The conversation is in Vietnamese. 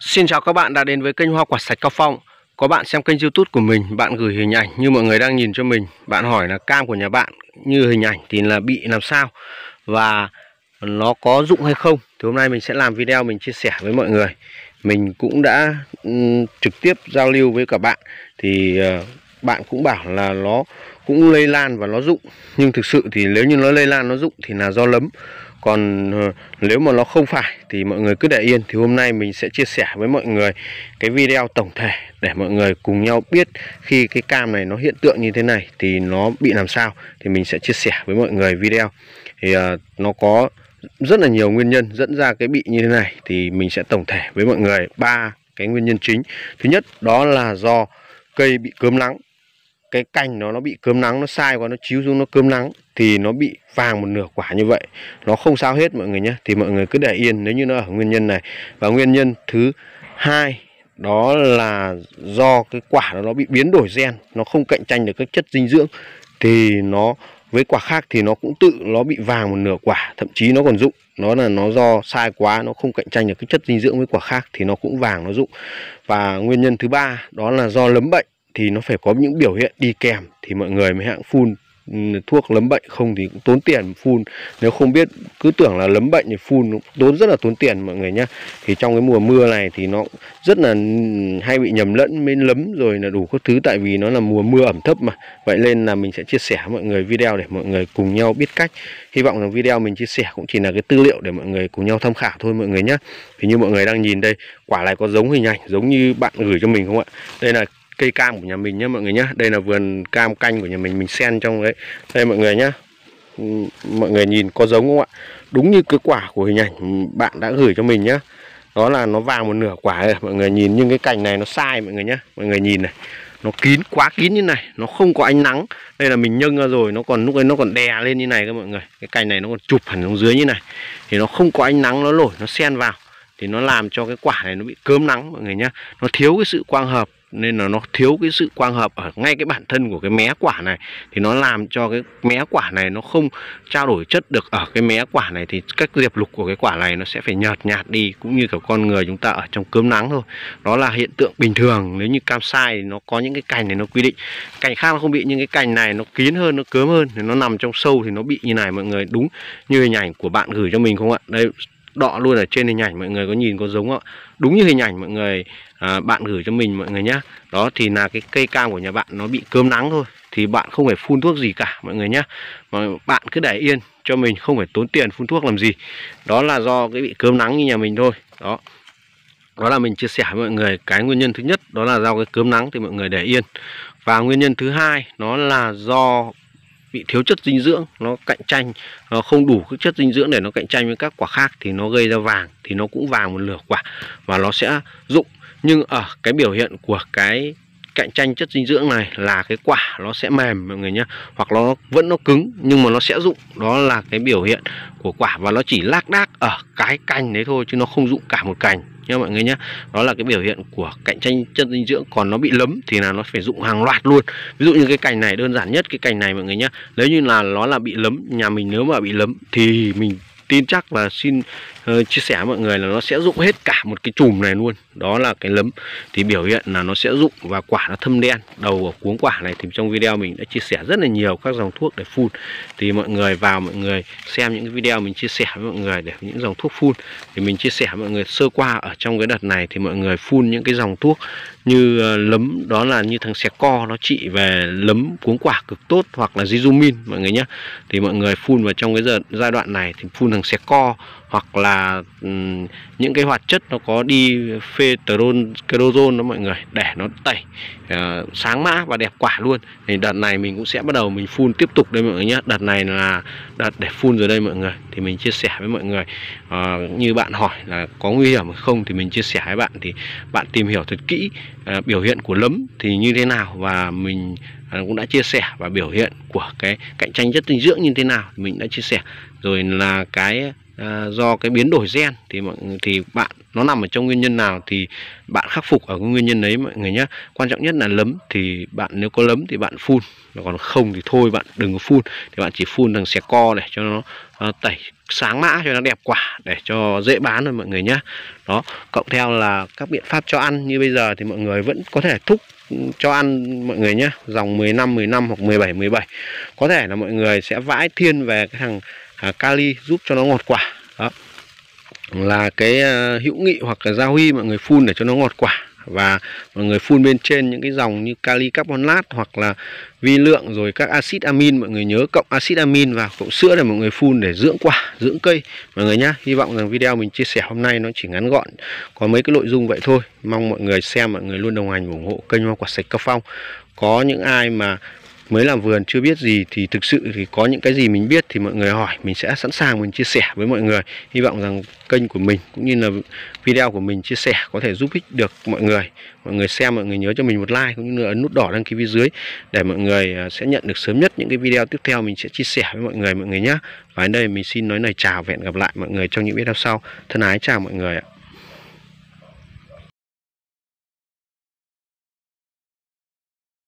Xin chào các bạn đã đến với kênh Hoa Quả Sạch Cao Phong. Có bạn xem kênh YouTube của mình, bạn gửi hình ảnh như mọi người đang nhìn cho mình. Bạn hỏi là cam của nhà bạn như hình ảnh thì là bị làm sao và nó có rụng hay không. Thì hôm nay mình sẽ làm video mình chia sẻ với mọi người. Mình cũng đã trực tiếp giao lưu với cả bạn. Thì bạn cũng bảo là nó cũng lây lan và nó rụng. Nhưng thực sự thì nếu như nó lây lan nó rụng thì là do lấm. Còn nếu mà nó không phải thì mọi người cứ để yên. Thì hôm nay mình sẽ chia sẻ với mọi người cái video tổng thể để mọi người cùng nhau biết khi cái cam này nó hiện tượng như thế này thì nó bị làm sao. Thì mình sẽ chia sẻ với mọi người video. Thì nó có rất là nhiều nguyên nhân dẫn ra cái bị như thế này. Thì mình sẽ tổng thể với mọi người 3 cái nguyên nhân chính. Thứ nhất đó là do cây bị cớm nắng. Cái cành nó bị cớm nắng, nó sai quá, nó chíu xuống nó cớm nắng thì nó bị vàng một nửa quả như vậy. Nó không sao hết mọi người nhé. Thì mọi người cứ để yên nếu như nó ở nguyên nhân này. Và nguyên nhân thứ hai đó là do cái quả nó bị biến đổi gen, nó không cạnh tranh được các chất dinh dưỡng. Thì nó với quả khác thì nó cũng tự nó bị vàng một nửa quả, thậm chí nó còn rụng. Nó do sai quá, nó không cạnh tranh được cái chất dinh dưỡng với quả khác thì nó cũng vàng, nó rụng. Và nguyên nhân thứ ba đó là do lấm bệnh. Thì nó phải có những biểu hiện đi kèm thì mọi người mới hạng phun thuốc lấm bệnh, không thì cũng tốn tiền phun. Nếu không biết cứ tưởng là lấm bệnh thì phun tốn rất là tốn tiền mọi người nhé. Thì trong cái mùa mưa này thì nó rất là hay bị nhầm lẫn với lấm rồi là đủ các thứ, tại vì nó là mùa mưa ẩm thấp mà. Vậy nên là mình sẽ chia sẻ với mọi người video để mọi người cùng nhau biết cách. Hy vọng là video mình chia sẻ cũng chỉ là cái tư liệu để mọi người cùng nhau tham khảo thôi mọi người nhé. Thì như mọi người đang nhìn đây, quả này có giống hình ảnh giống như bạn gửi cho mình không ạ? Đây là cây cam của nhà mình nhé mọi người nhé. Đây là vườn cam canh của nhà mình xen trong đấy. Đây mọi người nhé. Mọi người nhìn có giống không ạ? Đúng như cái quả của hình ảnh bạn đã gửi cho mình nhé. Đó là nó vàng một nửa quả rồi mọi người nhìn, nhưng cái cành này nó sai mọi người nhé. Mọi người nhìn này, nó kín, quá kín như này, nó không có ánh nắng. Đây là mình nhân ra rồi, nó còn lúc ấy nó còn đè lên như này các mọi người. Cái cành này nó còn chụp hẳn xuống dưới như này. Thì nó không có ánh nắng, nó nổi, nó xen vào thì nó làm cho cái quả này nó bị cớm nắng mọi người nhé. Nó thiếu cái sự quang hợp, nên là nó thiếu cái sự quang hợp ở ngay cái bản thân của cái mé quả này. Thì nó làm cho cái mé quả này nó không trao đổi chất được ở cái mé quả này. Thì cách diệp lục của cái quả này nó sẽ phải nhợt nhạt đi, cũng như cả con người chúng ta ở trong cớm nắng thôi. Đó là hiện tượng bình thường. Nếu như cam sai thì nó có những cái cành này nó quy định, cành khác nó không bị, nhưng cái cành này nó kín hơn, nó cớm hơn thì nó nằm trong sâu thì nó bị như này mọi người. Đúng như hình ảnh của bạn gửi cho mình không ạ? Đây, đọ luôn ở trên hình ảnh, mọi người có nhìn có giống không ạ? Đúng như hình ảnh mọi người bạn gửi cho mình mọi người nhé. Đó thì là cái cây cam của nhà bạn nó bị cớm nắng thôi. Thì bạn không phải phun thuốc gì cả mọi người nhé. Mà bạn cứ để yên cho mình, không phải tốn tiền phun thuốc làm gì. Đó là do cái bị cớm nắng như nhà mình thôi. Đó là mình chia sẻ với mọi người cái nguyên nhân thứ nhất, đó là do cái cớm nắng thì mọi người để yên. Và nguyên nhân thứ hai nó là do bị thiếu chất dinh dưỡng, nó cạnh tranh, nó không đủ các chất dinh dưỡng để nó cạnh tranh với các quả khác thì nó gây ra vàng, thì nó cũng vàng một nửa quả và nó sẽ rụng. Nhưng ở cái biểu hiện của cái cạnh tranh chất dinh dưỡng này là cái quả nó sẽ mềm mọi người nhé, hoặc nó cứng nhưng mà nó sẽ rụng. Đó là cái biểu hiện của quả và nó chỉ lác đác ở cái cành đấy thôi chứ nó không rụng cả một cành nha mọi người nhé. Đó là cái biểu hiện của cạnh tranh chất dinh dưỡng. Còn nó bị lấm thì là nó phải rụng hàng loạt luôn. Ví dụ như cái cành này, đơn giản nhất cái cành này mọi người nhé, nếu như là nó là bị lấm, nhà mình nếu mà bị lấm thì mình tin chắc là xin chia sẻ với mọi người là nó sẽ rụng hết cả một cái chùm này luôn. Đó là cái lấm thì biểu hiện là nó sẽ rụng và quả nó thâm đen. Đầu của cuống quả này thì trong video mình đã chia sẻ rất là nhiều các dòng thuốc để phun. Thì mọi người vào mọi người xem những cái video mình chia sẻ với mọi người để những dòng thuốc phun. Thì mình chia sẻ với mọi người sơ qua ở trong cái đợt này thì mọi người phun những cái dòng thuốc như lấm, đó là như thằng Seco nó trị về lấm cuống quả cực tốt, hoặc là Zizumin mọi người nhé. Thì mọi người phun vào trong cái giai đoạn này thì phun thằng Seco, hoặc là những cái hoạt chất nó có diphenhydramine đó mọi người, để nó tẩy sáng mã và đẹp quả luôn. Thì đợt này mình cũng sẽ bắt đầu mình phun tiếp tục đây mọi người nhé. Đợt này là đợt để phun rồi đây mọi người. Thì mình chia sẻ với mọi người như bạn hỏi là có nguy hiểm hay không thì mình chia sẻ với bạn, thì bạn tìm hiểu thật kỹ biểu hiện của lấm thì như thế nào, và mình cũng đã chia sẻ, và biểu hiện của cái cạnh tranh chất dinh dưỡng như thế nào thì mình đã chia sẻ rồi, là cái do cái biến đổi gen thì bạn nó nằm ở trong nguyên nhân nào thì bạn khắc phục ở cái nguyên nhân đấy mọi người nhé. Quan trọng nhất là lấm thì bạn nếu có lấm thì bạn phun, còn không thì thôi bạn đừng có phun, thì bạn chỉ phun thằng xẻ co để cho nó tẩy sáng mã cho nó đẹp quả để cho dễ bán thôi mọi người nhé. Đó, cộng theo là các biện pháp cho ăn như bây giờ thì mọi người vẫn có thể thúc cho ăn mọi người nhé, dòng 15 hoặc 17 có thể là mọi người sẽ vãi thiên về cái thằng kali giúp cho nó ngọt quả. Đó là cái hữu nghị hoặc là gia huy mọi người phun để cho nó ngọt quả, và mọi người phun bên trên những cái dòng như kali carbonate hoặc là vi lượng rồi các axit amin, mọi người nhớ cộng axit amin vào cộng sữa để mọi người phun để dưỡng quả, dưỡng cây mọi người nhá. Hy vọng rằng video mình chia sẻ hôm nay nó chỉ ngắn gọn, có mấy cái nội dung vậy thôi. Mong mọi người xem, mọi người luôn đồng hành ủng hộ kênh Hoa Quả Sạch Cao Phong. Có những ai mà mới làm vườn chưa biết gì thì thực sự thì có những cái gì mình biết thì mọi người hỏi, mình sẽ sẵn sàng mình chia sẻ với mọi người. Hy vọng rằng kênh của mình cũng như là video của mình chia sẻ có thể giúp ích được mọi người. Mọi người xem, mọi người nhớ cho mình một like cũng như là ấn nút đỏ đăng ký phía dưới để mọi người sẽ nhận được sớm nhất những cái video tiếp theo mình sẽ chia sẻ với mọi người nhé. Và đến đây mình xin nói lời chào và hẹn gặp lại mọi người trong những video sau. Thân ái chào mọi người ạ.